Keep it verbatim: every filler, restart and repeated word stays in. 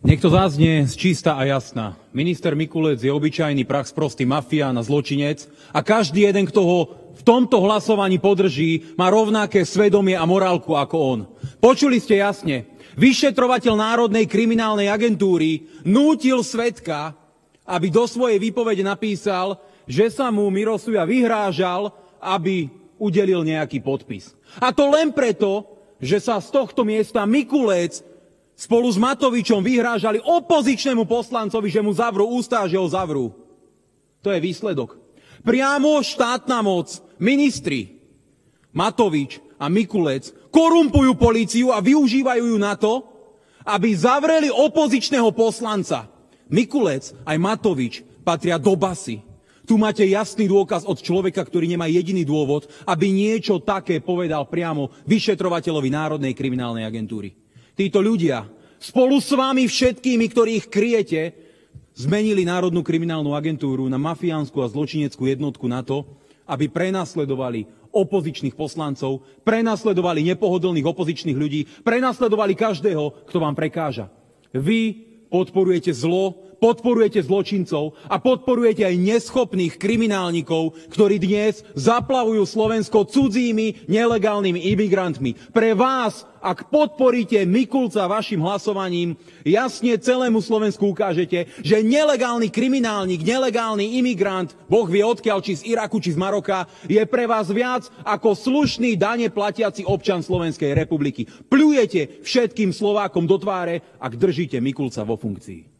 Nech to zaznie čistá a jasná. Minister Mikulec je obyčajný prachsprostý mafián a zločinec a každý jeden, kto ho v tomto hlasovaní podrží, má rovnaké svedomie a morálku ako on. Počuli ste jasne. Vyšetrovateľ Národnej kriminálnej agentúry nútil svedka, aby do svojej výpovede napísal, že sa mu Miro Suja vyhrážal, aby udelil nejaký podpis. A to len preto, že sa z tohto miesta Mikulec spolu s Matovičom vyhrážali opozičnému poslancovi, že mu zavrú ústa a že ho zavrú. To je výsledok. Priamo štátna moc, ministri Matovič a Mikulec korumpujú políciu a využívajú ju na to, aby zavreli opozičného poslanca. Mikulec aj Matovič patria do basy. Tu máte jasný dôkaz od človeka, ktorý nemá jediný dôvod, aby niečo také povedal priamo vyšetrovateľovi Národnej kriminálnej agentúry. Títo ľudia spolu s vami všetkými, ktorých kryjete, zmenili Národnú kriminálnu agentúru na mafiánsku a zločineckú jednotku na to, aby prenasledovali opozičných poslancov, prenasledovali nepohodlných opozičných ľudí, prenasledovali každého, kto vám prekáža. Vy podporujete zlo, podporujete zločincov a podporujete aj neschopných kriminálnikov, ktorí dnes zaplavujú Slovensko cudzími nelegálnymi imigrantmi. Pre vás, ak podporíte Mikulca vašim hlasovaním, jasne celému Slovensku ukážete, že nelegálny kriminálnik, nelegálny imigrant, Boh vie odkiaľ, či z Iraku, či z Maroka, je pre vás viac ako slušný dane platiaci občan Slovenskej republiky. Pľujete všetkým Slovákom do tváre, ak držíte Mikulca vo funkcii.